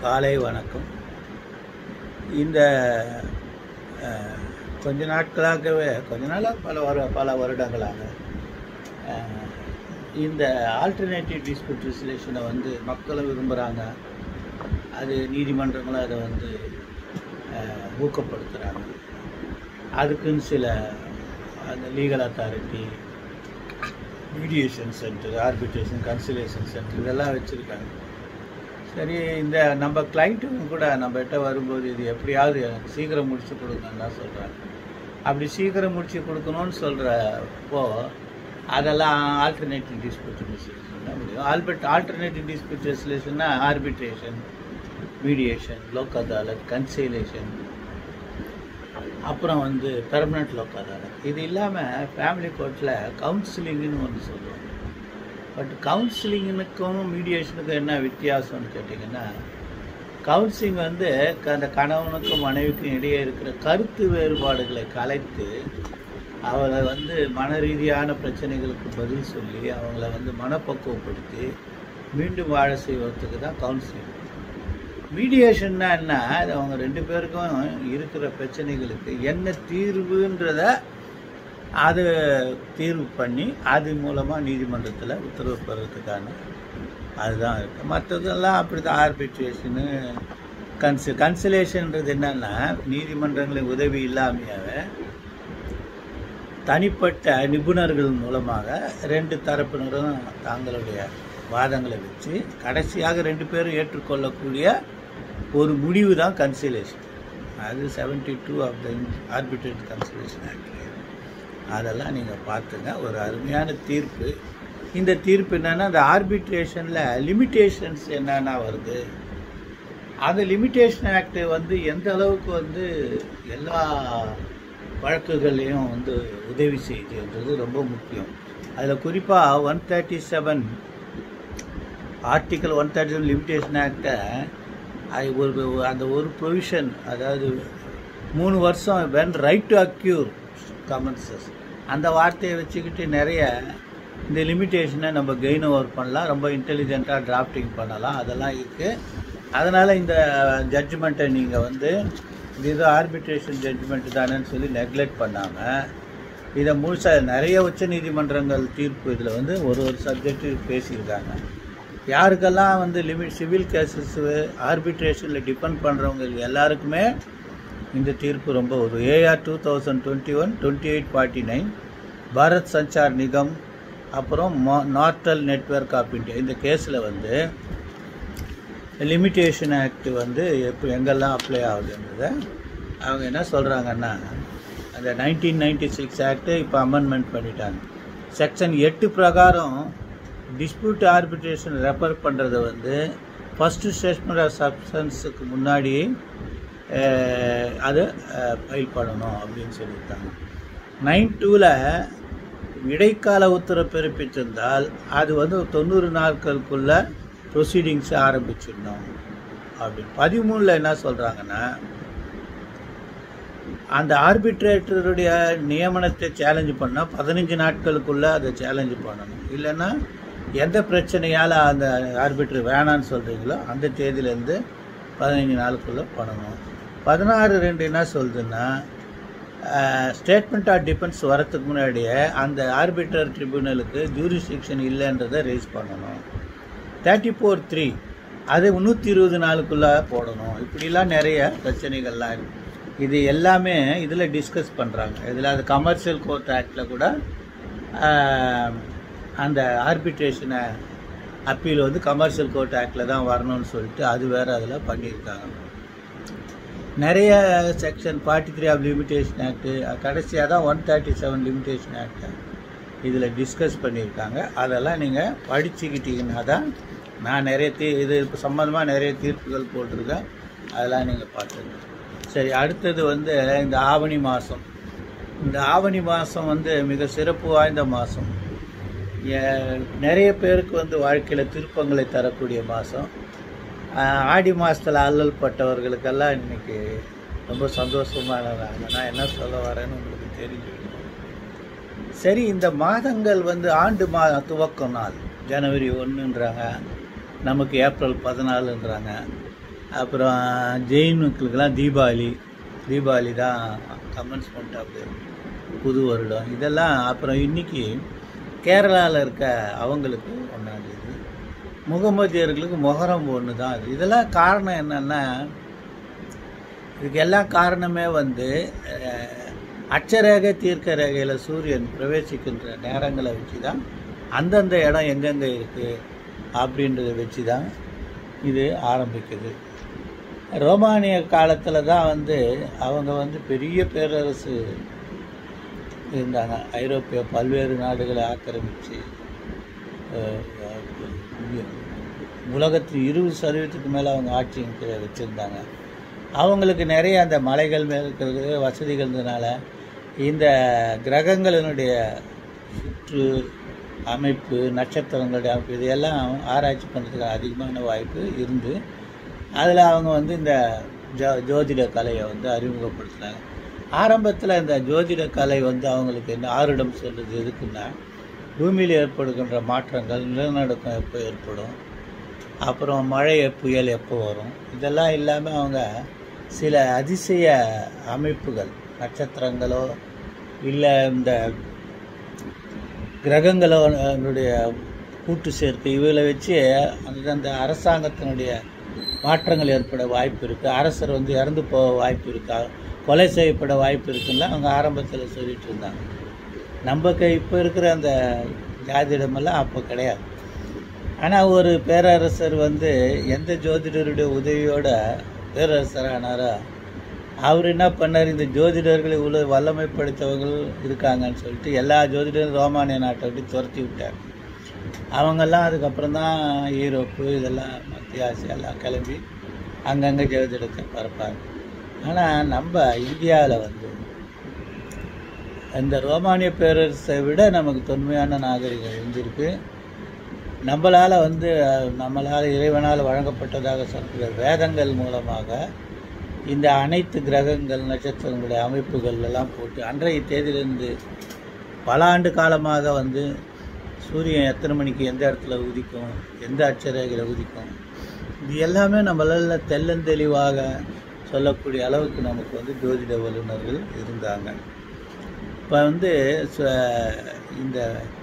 காலை வணக்கம். இந்த கொஞ்ச நாட்களாகவே பல வருடங்களாக இந்த ஆல்டர்னேட்டிவ் டிஸ்பியூட் ரெசல்யூஷனை மக்களும் விரும்புகிறாங்க. அது நீதிமன்றங்களும் அதை ஊக்கப்படுத்துகிறாங்க. அதுக்குன்னு சில அந்த legal authority, mediation centre, arbitration, conciliation centre இதெல்லாம் வச்சுருக்காங்க. சரி, இந்த நம்ம கிளைண்ட்டுங்க கூட நம்மகிட்ட வரும்போது இது எப்படியாவது எனக்கு சீக்கிரம் முடிச்சு கொடுங்கன்னு தான் சொல்கிறாங்க. அப்படி சீக்கிரம் முடிச்சு கொடுக்கணும்னு சொல்கிறப்போ அதெல்லாம் ஆல்டர்னேட்டிவ் டிஸ்பியூட் ரெசல்யூஷன் தான் முடியும். ஆல்டர்னேட்டிவ் டிஸ்பியூட் ரெசல்யூஷன்னா arbitration, mediation, Lok Adalat, conciliation, அப்புறம் பெர்மனண்ட் லோக் அதாலத். இது இல்லாமல் ஃபேமிலி கோர்ட்டில் கவுன்சிலிங்னு ஒன்று சொல்லுவாங்க. பட் கவுன்சிலிங்குக்கும் மீடியேஷனுக்கும் என்ன வித்தியாசம்னு கேட்டிங்கன்னா, கவுன்சிலிங் அந்த கணவனுக்கும் மனைவிக்கும் இடையே இருக்கிற கருத்து வேறுபாடுகளை கலைத்து அவளை மன ரீதியான பிரச்சனைகளுக்கு பதில் சொல்லி அவங்கள மனப்பக்குவப்படுத்தி மீண்டும் வாழ செய்வதற்கு தான் கவுன்சிலிங். மீடியேஷன்னா என்ன, அது அவங்க ரெண்டு பேருக்கும் இருக்கிற பிரச்சனைகளுக்கு என்ன தீர்வுன்றத அது தீர்வு பண்ணி அது மூலமாக நீதிமன்றத்தில் உத்தரவு பெறத்துக்கான அதுதான் இருக்குது. மற்றதெல்லாம் அப்படி தான். ஆர்பிட்ரேஷனு, கன்சிலேஷன்ன்றது என்னென்னா, நீதிமன்றங்களின் உதவி இல்லாமையாவே தனிப்பட்ட நிபுணர்கள் மூலமாக ரெண்டு தரப்பினரும் தங்களுடைய வாதங்களை வச்சு கடைசியாக ரெண்டு பேரும் ஏற்றுக்கொள்ளக்கூடிய ஒரு முடிவு தான் கன்சிலேஷன். அது 72 of the arbitrate conciliation act. அதெல்லாம் நீங்கள் பார்த்துங்க. ஒரு அருமையான தீர்ப்பு. இந்த தீர்ப்பு என்னென்னா, அந்த ஆர்பிட்ரேஷனில் லிமிட்டேஷன்ஸ் என்னென்னா வருது, அந்த லிமிட்டேஷன் ஆக்ட் எந்த அளவுக்கு எல்லா வழக்குகள்லையும் உதவி செய்யுதுன்றது ரொம்ப முக்கியம். அதில் குறிப்பாக 137 ஆர்டிக்கல் 137 லிமிட்டேஷன் ஆக்டை அந்த ஒரு ப்ரொவிஷன், அதாவது 3 வருஷம் when right to accrue commences, அந்த வார்த்தையை வச்சுக்கிட்டு நிறைய இந்த லிமிட்டேஷனை நம்ம கெயின் ஓவர் பண்ணலாம், ரொம்ப இன்டெலிஜென்ட்டாக டிராஃப்டிங் பண்ணலாம். அதெல்லாம் இருக்குது. அதனால் இந்த ஜட்ஜ்மெண்ட்டை நீங்கள் இது ஏதோ ஆர்பிட்ரேஷன் ஜட்ஜ்மெண்ட் தானேன்னு சொல்லி நெக்லெக்ட் பண்ணாமல் இதை முழுசாக நிறைய உச்ச நீதிமன்றங்கள் தீர்ப்பு இதில் ஒரு சப்ஜெக்ட்டு பேசியிருக்காங்க. யாருக்கெல்லாம் சிவில் கேசஸ் ஆர்பிட்ரேஷனில் டிபெண்ட் பண்ணுறவங்க எல்லாருக்குமே இந்த தீர்ப்பு ரொம்ப ஒரு AR 2021-2849, பாரத் சஞ்சார் நிகம், அப்புறம் நார்டல் நெட்வொர்க் ஆஃப் இந்தியா, இந்த கேஸில் லிமிட்டேஷன் ஆக்ட் எப்போ எங்கெல்லாம் அப்ளை ஆகுதுன்றதை அவங்க என்ன சொல்கிறாங்கன்னா, அந்த 1996 ஆக்டு இப்போ அமெண்ட்மெண்ட் பண்ணிட்டாங்க. செக்ஷன் 8 பிரகாரம் டிஸ்பியூட் ஆர்பிட்ரேஷன் ரெஃபர் பண்ணுறது ஃபஸ்ட்டு ஸ்டேட்மெண்ட் ஆஃப் சப்ஸ்டன்ஸுக்கு முன்னாடி அதை ஃபைல் பண்ணணும் அப்படின்னு சொல்லியிருக்காங்க. 9(2)ல் இடைக்கால உத்தரவு பிறப்பித்திருந்தால் அது 90 நாட்களுக்குள்ள ப்ரொசீடிங்ஸை ஆரம்பிச்சிடணும் அப்படின்னு. 13ல் என்ன சொல்கிறாங்கன்னா, அந்த ஆர்பிட்ரேட்டருடைய நியமனத்தை சேலஞ்சு பண்ணால் 15 நாட்களுக்குள்ளே அதை சேலஞ்சு பண்ணணும். இல்லைன்னா எந்த பிரச்சனையால் அந்த ஆர்பிட்ரேட் வேணான்னு சொல்கிறீங்களோ அந்த தேதியிலேருந்து 15 நாளுக்குள்ளே பண்ணணும். 16(2) என்ன சொல்லுதுன்னா, ஸ்டேட்மெண்ட் ஆஃப் டிஃபென்ஸ் வரத்துக்கு முன்னாடியே அந்த ஆர்பிட்ரர் ட்ரிபியூனலுக்கு ஜூரிஸ்டிக்ஷன் இல்லைன்றதை ரைஸ் பண்ணணும். 34(3) அது 120 நாளுக்குள்ளே போடணும். இப்படிலாம் நிறைய பிரச்சனைகள்லாம் இருக்குது. இது எல்லாமே இதில் டிஸ்கஸ் பண்ணுறாங்க. இதில் அது கமர்ஷியல் கோர்ட் ஆக்டில் கூட அந்த ஆர்பிட்ரேஷனை அப்பீல் கமர்ஷியல் கோர்ட் ஆக்டில் தான் வரணும்னு சொல்லிட்டு அது வேறு அதில் பண்ணியிருக்காங்க. நிறைய செக்ஷன் 43 ஆஃப் லிமிட்டேஷன் ஆக்டு, கடைசியாக தான் 137 லிமிட்டேஷன் ஆக்டு இதில் டிஸ்கஸ் பண்ணியிருக்காங்க. அதெல்லாம் நீங்கள் படிச்சுக்கிட்டீங்கன்னா தான், நான் நிறைய இது சம்மந்தமாக நிறைய தீர்ப்புகள் போட்டிருக்கேன், அதெல்லாம் நீங்கள் பார்த்துங்க. சரி, அடுத்தது இந்த ஆவணி மாதம். இந்த ஆவணி மாதம் மிக சிறப்பு வாய்ந்த மாதம். நிறைய பேருக்கு வாழ்க்கையில் திருப்பங்களை தரக்கூடிய மாதம். ஆடி மாதத்தில் அல்லல் பட்டவர்களுக்கெல்லாம் இன்றைக்கி ரொம்ப சந்தோஷமானதாங்க. நான் என்ன சொல்ல வரேன்னு உங்களுக்கு தெரிஞ்சுக்கணும். சரி, இந்த மாதங்கள் ஆண்டு துவக்கம் நாள் ஜனவரி 1ன்றாங்க, நமக்கு ஏப்ரல் 14ன்றாங்க. அப்புறம் ஜெயினுக்களுக்கெல்லாம் தீபாவளி தான் கமென்ஸ்மெண்ட் ஆஃப் புது வருடம். இதெல்லாம் அப்புறம் இன்றைக்கி கேரளாவில் இருக்க அவங்களுக்கு 1ஆம் தேதி, முகமதியர்களுக்கு மொஹரம் 1 தான். அது இதெல்லாம் காரணம் என்னென்னா, இதுக்கு எல்லாம் காரணமே வந்து அட்சரேகை தீர்க்க ரேகையில் சூரியன் பிரவேசிக்கின்ற நேரங்களை வச்சு தான் அந்தந்த இடம் எங்கெங்கே இருக்குது அப்படின்றத வச்சு தான் இது ஆரம்பிக்குது. ரோமானிய காலத்தில் தான் வந்து அவங்க வந்து பெரிய பேரரசு இருந்தாங்க. ஐரோப்பிய பல்வேறு நாடுகளை ஆக்கிரமித்து உலகத்தில் 20% மேலே அவங்க ஆட்சி வச்சுருந்தாங்க. அவங்களுக்கு நிறைய அந்த மலைகள் மேல் இருக்கிற வசதிகள் இருந்ததுனால இந்த கிரகங்களினுடைய சுற்று அமைப்பு, நட்சத்திரங்களுடைய அமைப்பு, இதையெல்லாம் ஆராய்ச்சி பண்ணுறதுக்கு அதிகமான வாய்ப்பு இருந்து அதில் அவங்க வந்து இந்த ஜோதிட கலையை வந்து அறிமுகப்படுத்தினாங்க. ஆரம்பத்தில் இந்த ஜோதிட கலை வந்து அவங்களுக்கு என்ன ஆருடம் சொல்கிறது எதுக்குன்னா, பூமியில் ஏற்படுகின்ற மாற்றங்கள், நிலநடுக்கம் எப்போ ஏற்படும், அப்புறம் மழை புயல் எப்போ வரும், இதெல்லாம் இல்லாமல் அவங்க சில அதிசய அமைப்புகள், நட்சத்திரங்களோ இல்லை இந்த கிரகங்களோடைய கூட்டு சேர்க்கை, இவங்களை வச்சு அந்த அரசாங்கத்தினுடைய மாற்றங்கள் ஏற்பட வாய்ப்பு இருக்குது, அரசர் வந்து இறந்து போக வாய்ப்பு இருக்கா, கொலை செய்யப்பட வாய்ப்பு இருக்குன்னா அவங்க ஆரம்பத்தில் சொல்லிட்டு இருந்தாங்க. நமக்கு இப்போ இருக்கிற அந்த ஜாதிடமெல்லாம் அப்போ கிடையாது. ஆனால் ஒரு பேரரசர் வந்து எந்த ஜோதிடருடைய உதவியோட பேரரசரானாரோ அவர் என்ன பண்ணார், இந்த ஜோதிடர்கள் இவ்வளோ வல்லமை படைத்தவர்கள் இருக்காங்கன்னு சொல்லிட்டு எல்லா ஜோதிடரும் ரோமானிய நாட்டை விட்டு துரத்தி விட்டார். அவங்கெல்லாம் அதுக்கப்புறம் தான் யூரோப்பு, இதெல்லாம் மத்திய ஆசியாலாம் கிளம்பி அங்கங்கே ஜோதிடத்தை பரப்பாங்க. ஆனால் நம்ம இந்தியாவில் வந்து இந்த ரோமானிய பேரரசை விட நமக்கு தொன்மையான நாகரிகம் இருந்திருக்கு. நம்மளால் இறைவனால் வழங்கப்பட்டதாக சொல்கிற வேதங்கள் மூலமாக இந்த அனைத்து கிரகங்கள், நட்சத்திரங்களுடைய அமைப்புகள் எல்லாம் போட்டு அன்றைய தேதியிலிருந்து பல ஆண்டு காலமாக வந்து சூரியன் எத்தனை மணிக்கு எந்த இடத்துல உதிக்கும், எந்த அட்சரேகையில் உதிக்கும், இது எல்லாமே நம்மளால் தெள்ளந்தெளிவாக சொல்லக்கூடிய அளவுக்கு நமக்கு வந்து ஜோதிட வல்லுநர்கள் இருந்தாங்க. இப்போ வந்து இந்த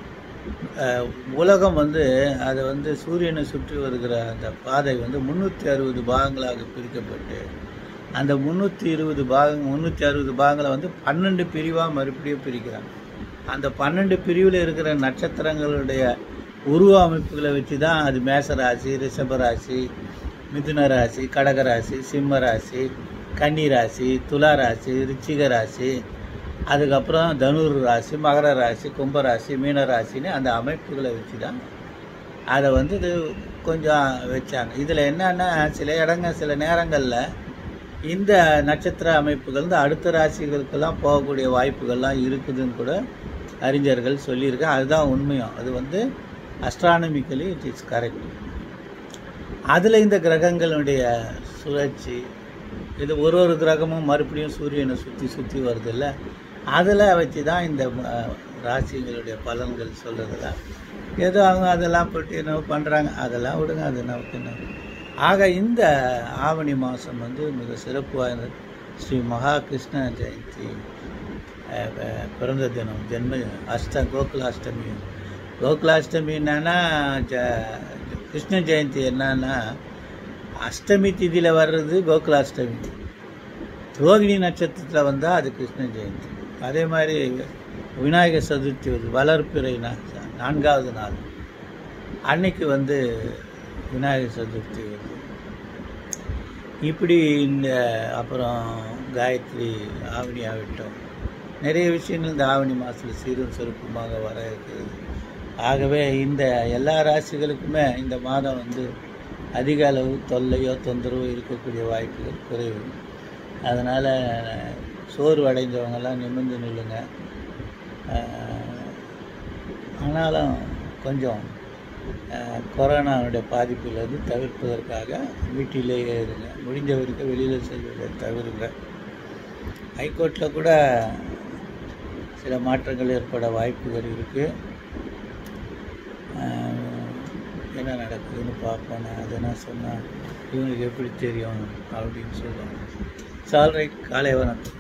உலகம் வந்து அதை வந்து சூரியனை சுற்றி வருகிற அந்த பாதை வந்து 360 பாகங்களாக பிரிக்கப்பட்டு அந்த 360 பாகங்களை வந்து 12 பிரிவாக மறுபடியும் பிரிக்கிறாங்க. அந்த 12 பிரிவில் இருக்கிற நட்சத்திரங்களுடைய உருவ அமைப்புகளை வச்சு தான் அது மேசராசி, ரிஷபராசி, மிதுன ராசி, கடகராசி, சிம்ம ராசி, கன்னி ராசி, துலா ராசி, ரிச்சிக ராசி, அதுக்கப்புறம் தனுர் ராசி, மகர ராசி, கும்பராசி, மீன ராசின்னு அந்த அமைப்புகளை வச்சு தான் அதை வந்து இது கொஞ்சம் வச்சாங்க. இதில் என்னன்னா சில நேரங்களில் இந்த நட்சத்திர அமைப்புகள் வந்து அடுத்த ராசிகளுக்கெல்லாம் போகக்கூடிய வாய்ப்புகள்லாம் இருக்குதுன்னு கூட அறிஞர்கள் சொல்லியிருக்கேன். அதுதான் உண்மையும். அது வந்து அஸ்ட்ரானமிக்கலி இட் இஸ் கரெக்ட். அதில் இந்த கிரகங்களுடைய சுழற்சி, இது ஒரு கிரகமும் மறுபடியும் சூரியனை சுற்றி வருதில்ல, அதில் வச்சு தான் இந்த ராசிகளுடைய பலன்கள் சொல்கிறதெல்லாம் ஏதோ அவங்க அதெல்லாம் போட்டு என்ன பண்ணுறாங்க, அதெல்லாம் விடுங்க, அது நமக்கு என்ன. ஆக இந்த ஆவணி மாதம் வந்து மிக சிறப்பு வாய்ந்த ஸ்ரீ மகா கிருஷ்ண ஜெயந்தி பிறந்த தினம், கோகுலாஷ்டமி. கோகுலாஷ்டமி என்னன்னா கிருஷ்ண ஜெயந்தி என்னன்னா அஷ்டமி திதியில் வர்றது கோகுலாஷ்டமி, ரோகிணி நட்சத்திரத்தில் வந்தால் அது கிருஷ்ண ஜெயந்தி. அதே மாதிரி விநாயகர் சதுர்த்தி வருது, வளர்ப்பிறை 4வது நாள் அன்னைக்கு வந்து விநாயகர் சதுர்த்தி வருது. இப்படி இந்த அப்புறம் காயத்ரி, ஆவணி ஆகட்டும், நிறைய விஷயங்கள் இந்த ஆவணி மாதத்தில் சீரும் சிறப்புமாக வர இருக்கிறது. ஆகவே இந்த எல்லா ராசிகளுக்குமே இந்த மாதம் வந்து அதிக அளவு தொல்லையோ தொந்தரவோ இருக்கக்கூடிய வாய்ப்புகள் குறைவு. அதனால் சோர்வடைந்தவங்கெல்லாம் நிமிர்ந்து நில்லுங்க. ஆனாலும் கொஞ்சம் கொரோனாவுடைய பாதிப்பிலிருந்து தவிர்ப்பதற்காக வீட்டிலேயே இருங்க, முடிஞ்ச வரைக்கும் வெளியில் செல்வதை தவிருங்க. ஹைகோர்ட்டில் கூட சில மாற்றங்கள் ஏற்பட வாய்ப்புகள் இருக்குது. என்ன என்ன நடக்குதுன்னு பார்ப்போம். நான் அதெல்லாம் சொன்னால் இவங்களுக்கு எப்படி தெரியும் அப்படின்னு சொல்லுவாங்க. சால்ரைட், காலை வணக்கம்.